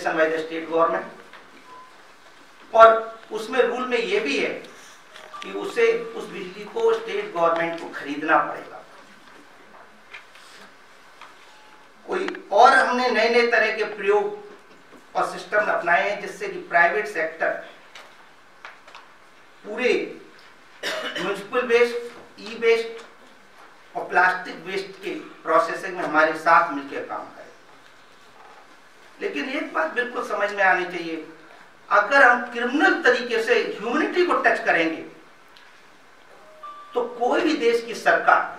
Generation by the state government, और उसमें rule में ये भी है कि उसे उस बिजली को स्टेट गवर्नमेंट को खरीदना पड़ेगा। कोई और हमने नए नए तरह के प्रयोग और सिस्टम अपनाए हैं जिससे कि प्राइवेट सेक्टर पूरे म्युनिसिपल वेस्ट, ई वेस्ट और प्लास्टिक वेस्ट के प्रोसेसिंग में हमारे साथ मिलकर काम करे। लेकिन एक बात बिल्कुल समझ में आनी चाहिए, अगर हम क्रिमिनल तरीके से ह्यूमैनिटी को टच करेंगे तो कोई भी देश की सरकार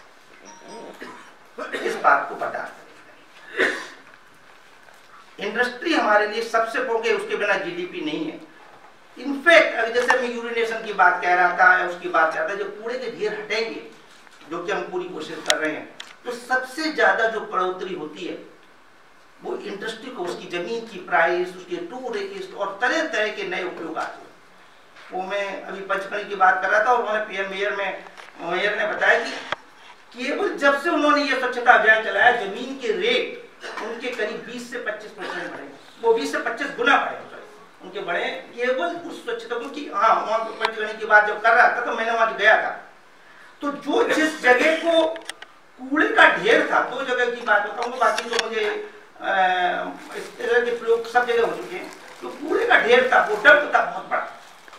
इस बात को बर्दाश्त करेगी। इंडस्ट्री हमारे लिए सबसे पहले, उसके बिना जीडीपी नहीं है। इनफैक्ट जैसे मैं यूरिनेशन की बात कह रहा था, उसकी बात कह रहा था, जो कूड़े के ढेर हटेंगे, जो कि हम पूरी कोशिश कर रहे हैं, तो सबसे ज्यादा जो बढ़ोतरी होती है वो इंडस्ट्री को, उसकी जमीन की प्राइस, उसके टूरिस्ट और तरह तरह के नए उपयोग आते हैं। वो मैं अभी पंचमढ़ी की बात कर रहा था और उन्होंने पीएम मेयर ने बताया कि केवल जब से उन्होंने ये स्वच्छता अभियान चलाया, जमीन के रेट उनके करीब 20 से 25% बढ़े, वो 20 से 25 गुना बढ़े उनके बढ़े, केवल उस स्वच्छता की। हाँ, वहाँ पंचमढ़ी की बात जब कर रहा था तो मैंने वहां गया था, तो जो जिस जगह को कूड़े का ढेर था, दो जगह की बात बताऊंगा, बाकी तो मुझे इस तरह के प्रयोग सब जगह हो चुके हैं। तो कूड़े का ढेर था, वो डंप था बहुत बड़ा,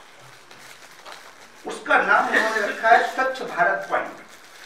उसका नाम उन्होंने रखा है स्वच्छ भारत पॉइंट।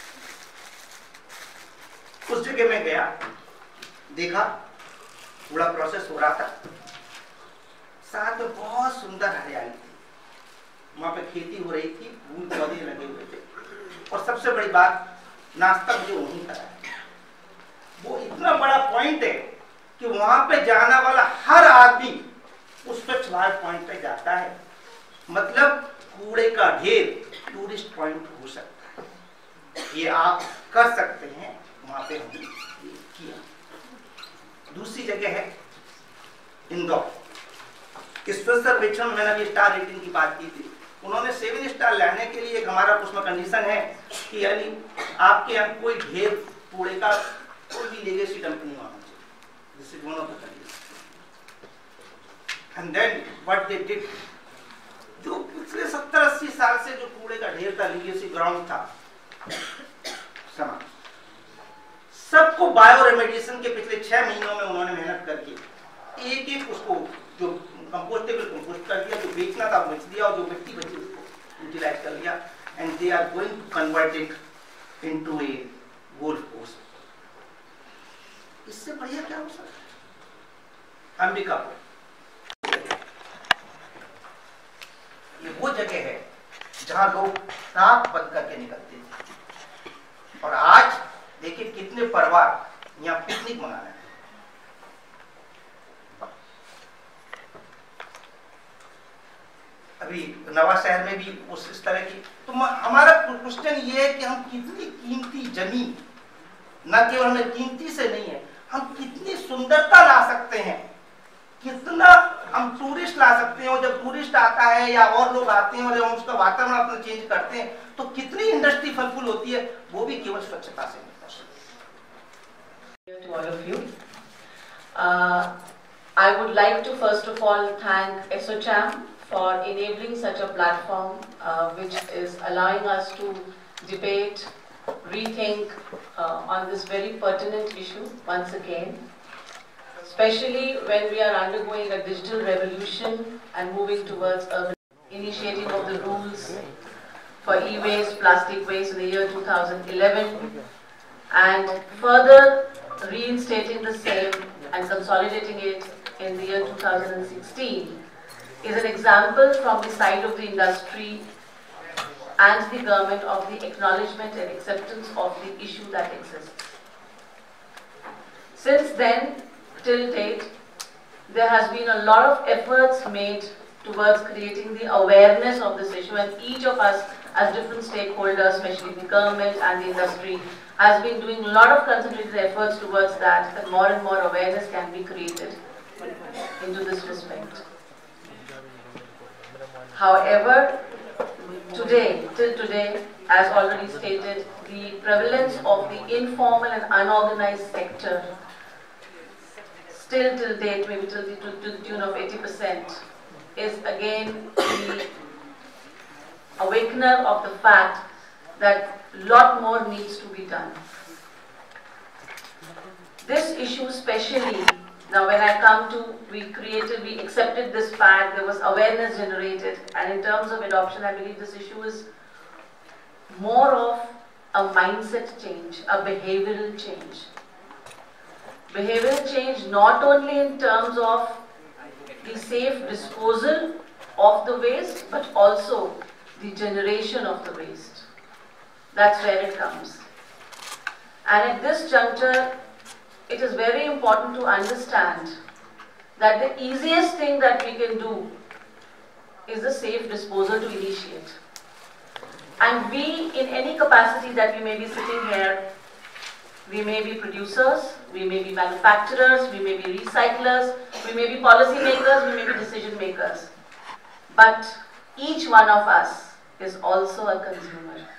उस जगह में गया, देखा कूड़ा प्रोसेस हो रहा था, साथ में बहुत सुंदर हरियाली थी, वहां पे खेती हो रही थी, फूल पौधे लगे हुए थे, और सबसे बड़ी बात, नाश्ता मुझे वहीं कराया। वो इतना बड़ा पॉइंट है कि वहां पे जाने वाला हर आदमी उस स्वच्छ भारत पॉइंट पे जाता है। मतलब कूड़े का ढेर टूरिस्ट पॉइंट हो सकता है, ये आप कर सकते हैं, वहां पे हमने किया। दूसरी जगह है इंदौर। इस स्वच्छ सर्वेक्षण में मैंने अभी स्टार रेटिंग की बात की थी, उन्होंने 7 स्टार लाने के लिए एक हमारा उसमें कंडीशन है कि यानी आपके यहाँ कोई ढेर कूड़े का कोई भी लेगेसी डंप नहीं होना चाहिए। This is one of the condition. And then what they did, जो पिछले 70-80 साल से जो कूड़े का ढेर था, लीगेसी ग्राउंड था, समाज सबको बायो रेमेडिएशन के पिछले 6 महीनों में उन्होंने मेहनत करके एक उसको जो कंपोस्टेबल कंपोस्ट कर दिया, जो बेचना था बेच दिया, और जो मिट्टी बची उसको यूटिलाइज कर लिया, and they are going to convert it into a golf course. इससे बढ़िया क्या हो सकता है? अंबिकापुर ये वो जगह है जहां लोग नाक बंद करके निकलते थे, और आज देखिए कितने परिवार यहाँ पिकनिक मना रहे हैं। अभी नवा शहर में भी उस इस तरह की, तो हमारा क्वेश्चन ये है कि हम कितनी कीमती जमीन, न केवल हमें कीमती से नहीं है, हम कितनी सुंदरता ला सकते हैं, कितना हम टूरिस्ट ला सकते हैं, और जब टूरिस्ट आता है या और लोग आते हैं और हम उसका वातावरण अपना चेंज करते हैं, तो कितनी इंडस्ट्री फलफुल होती है, वो भी केवल स्वच्छता से मिलता है। To all of you, I would like to first of all thank ASSOCHAM for enabling such a platform which is allowing us to debate, rethink on this very pertinent issue once again, especially when we are undergoing a digital revolution and moving towards urban initiating of the rules for e-waste, plastic waste in the year 2011, and further reinstating the same and consolidating it in the year 2016 is an example from the side of the industry and the government of the acknowledgement and acceptance of the issue that exists. Since then, till date, there has been a lot of efforts made towards creating the awareness of this issue, and each of us as different stakeholders, especially the government and the industry, has been doing a lot of concentrated efforts towards that more and more awareness can be created into this respect. However, till today, as already stated, the prevalence of the informal and unorganized sector still till date, maybe till the tune of 80%, is again the awakener of the fact that a lot more needs to be done. This issue especially, now when I come to, we accepted this fact, there was awareness generated, and in terms of adoption, I believe this issue is more of a mindset change, a behavioral change. Behavioral change not only in terms of the safe disposal of the waste, but also the generation of the waste. That's where it comes. And at this juncture, it is very important to understand that the easiest thing that we can do is the safe disposal to initiate. And we, in any capacity that we may be sitting here, we may be producers, we may be manufacturers, we may be recyclers, we may be policy makers, we may be decision makers. But each one of us is also a consumer.